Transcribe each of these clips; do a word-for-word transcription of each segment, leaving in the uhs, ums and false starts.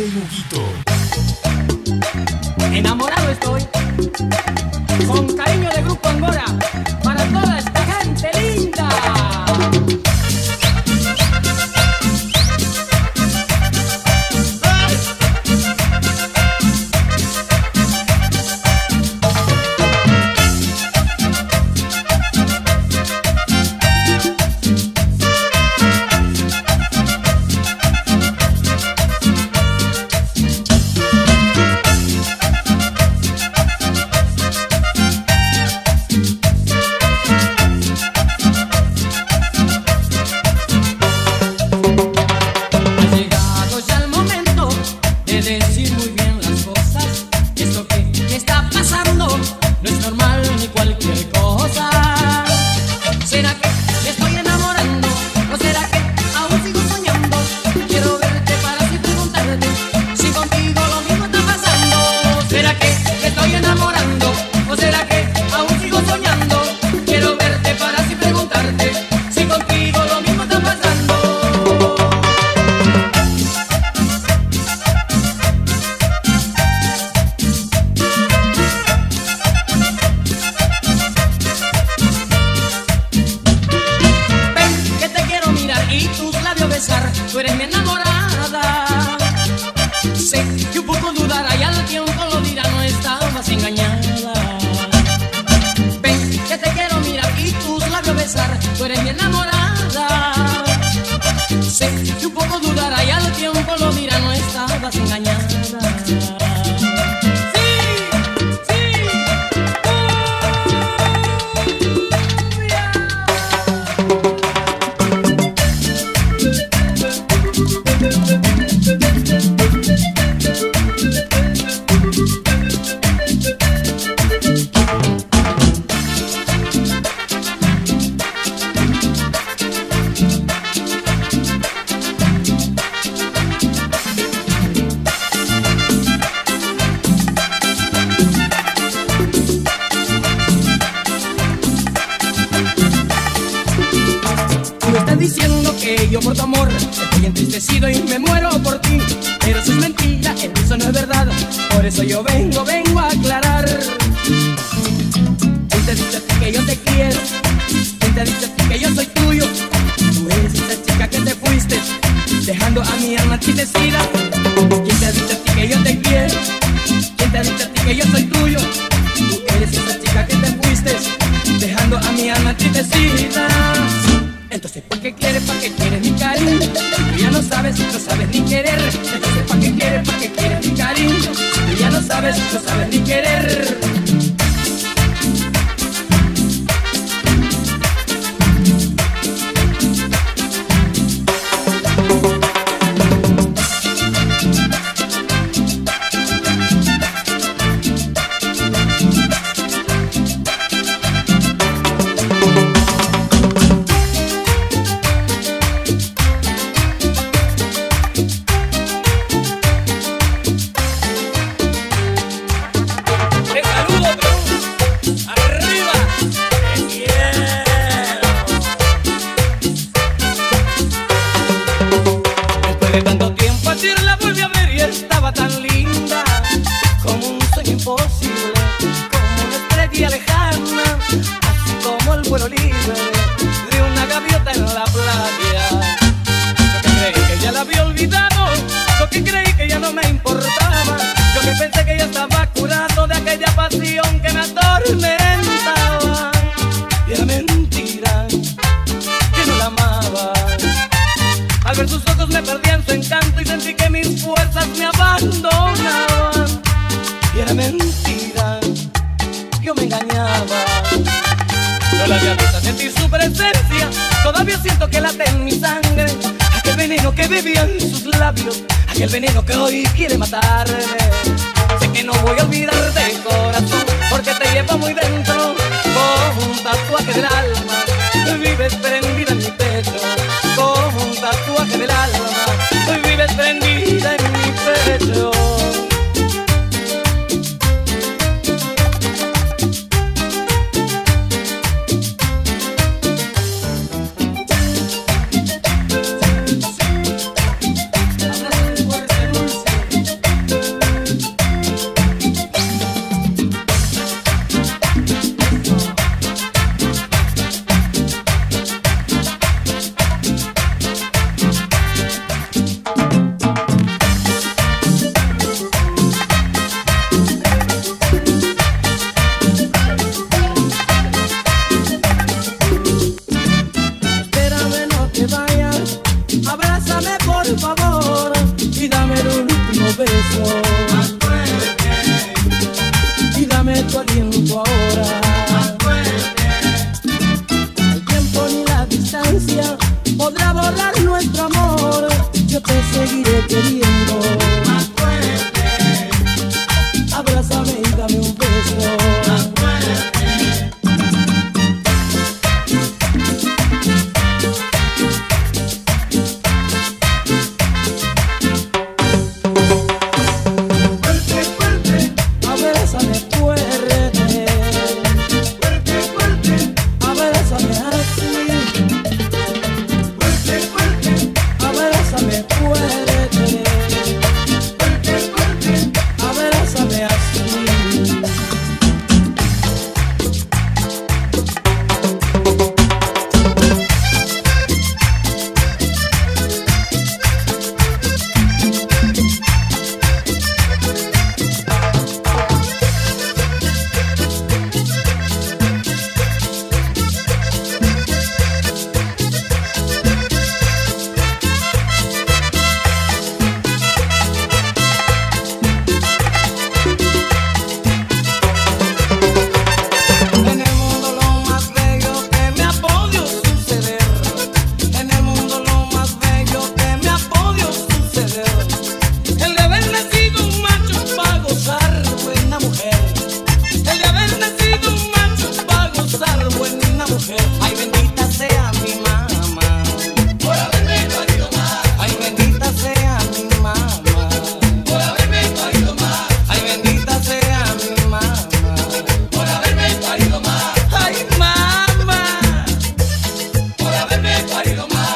el Huguito. Enamorado estoy, con cariño de Grupo Angora, para toda esta gente linda. Tú eres mi enamorada. Sé que un poco dudará y al tiempo lo dirá, no estabas engañada. Ven que te quiero mirar y tus labios besar. Tú eres mi enamorada. Sé que un poco dudará y al tiempo lo dirá, no estabas engañada. Diciendo que yo por tu amor estoy entristecido y me muero por ti, pero eso es mentira, eso no es verdad. Por eso yo vengo, vengo a aclarar. ¿Quién te dice a ti que yo te quiero? ¿Quién te dice a ti que yo soy tuyo? Tú eres esa chica que te fuiste, dejando a mi alma entristecida. ¿Quién te dice a ti que yo te quiero? ¿Quién te dice a ti que yo soy tuyo? Tú eres esa chica que te fuiste, dejando a mi alma entristecida. Entonces, ¿para qué quieres, para qué quieres mi cariño? Tú ya no sabes, no sabes ni querer. Entonces, ¿para qué quieres, para qué quieres mi cariño? Tú ya no sabes, no sabes ni querer. El veneno que hoy quiere matarme. Sé que no voy a olvidarte, corazón, porque te llevo muy dentro, como un tatuaje del alma. Vives prendida en mi pecho, como un tatuaje del alma. Vives prendida en mi pecho. seguiré queriendo. Más fuerte, Abrázame y dame un beso. más fuerte. Fuerte, fuerte, Abrázame fuerte. fuerte, fuerte, Abrázame así. fuerte, fuerte, Abrázame fuerte. fuerte, fuerte. Abrázame así. En el mundo lo más bello que me ha podido suceder. En el mundo lo más bello que me ha podido suceder. El de haber nacido un macho para gozar buena mujer. El de haber nacido un macho para gozar buena mujer. Ay, bendita sea mi mamá por haberme parido más. Ay, bendita sea mi mamá por haberme parido más. Ay, bendita sea mi mamá por haberme parido más. Ay, mamá, por haberme parido más.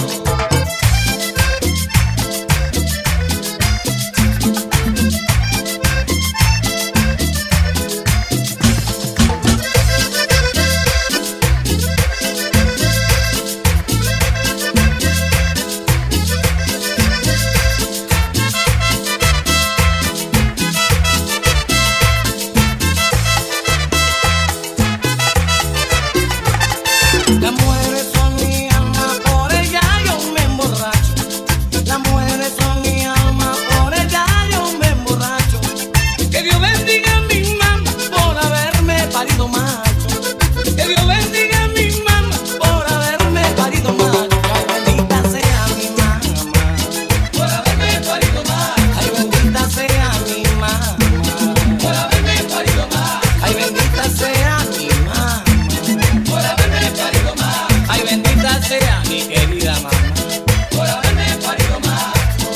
Las mujeres son mi alma, por ella yo me emborracho. Las mujeres son mi alma, por ella yo me emborracho. Que Dios bendiga a mi mamá por haberme parido macho. Que Dios bendiga a mi mamá por haberme parido macho. Ay, bendita sea mi mamá por haberme parido macho. Ay, bendita sea mi mamá por haberme parido macho. Ay, bendita sea mi mamá por haberme parido más. Ay, bendita sea mi querida mamá por haberme parido más.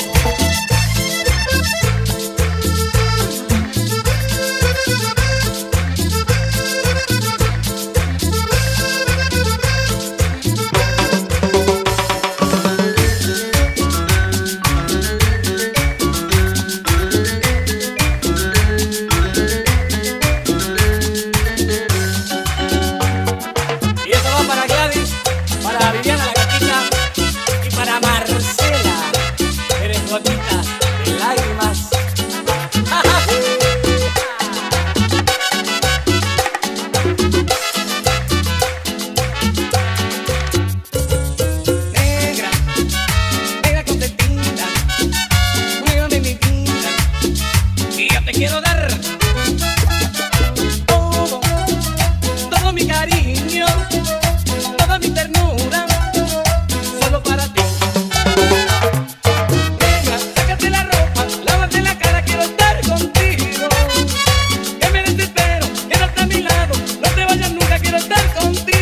Y esto va para Gladys, para Viviana la gatita y para Marcela, eres gotita de lágrimas. Negra, negra contentita, negra de mi vida, y yo te quiero dar todo, todo mi cariño, toda mi ternura, solo para ti. Negra, sácate la ropa, lávate la cara, quiero estar contigo. Que me desespero, quédate a mi lado, no te vayas nunca, quiero estar contigo.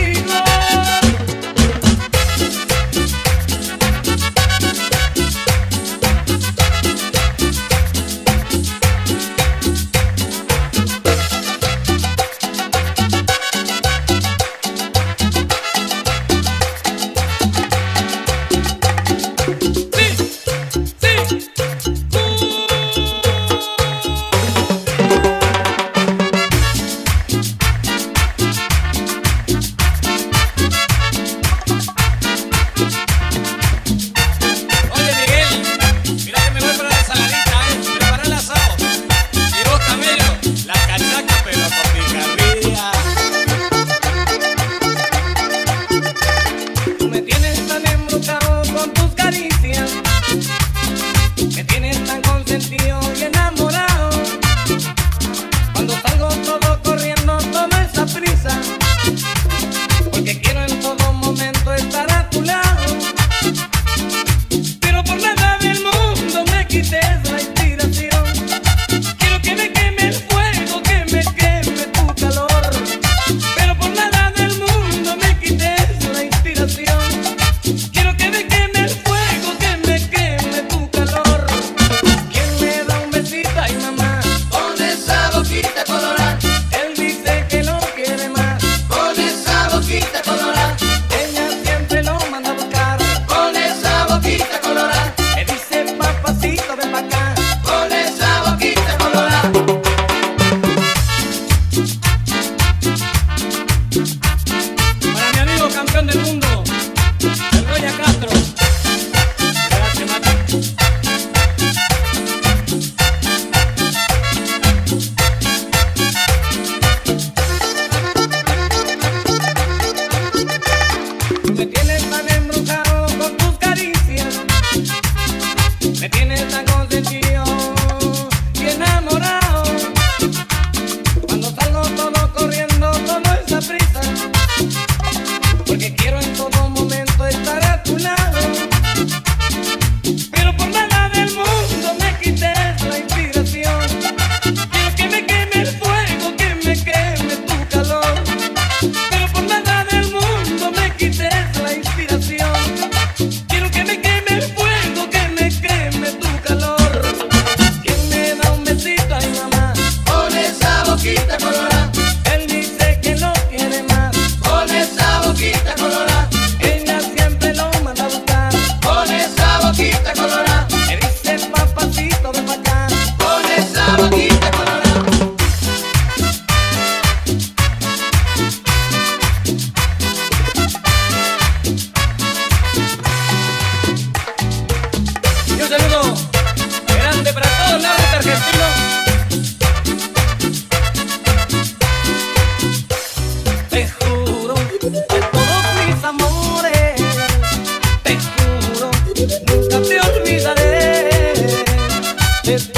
Me tienes tan embrujado con tus caricias, me tienes tienes tan consentido y enamorado. Cuando salgo todo corriendo con esa prisa, porque quiero en todo momento estar a tu lado. Pero por nada del mundo me quites la inspiración. Quiero que me queme el fuego, que me queme tu calor. Pero por nada del mundo me quites la inspiración. Quiero que me queme el fuego, que me queme tu calor. ¿Quién me da un besito a mi mamá? Con esa boquita colorada, Él dice que no quiere más. con esa boquita colorada, Ella siempre lo manda a buscar. con esa boquita colorada, Me dice papacito ven pa' acá. con esa boquita colorada. Y un saludo grande para todo el norte argentino. Te juro que todos mis amores, te juro, nunca te olvidaré. Te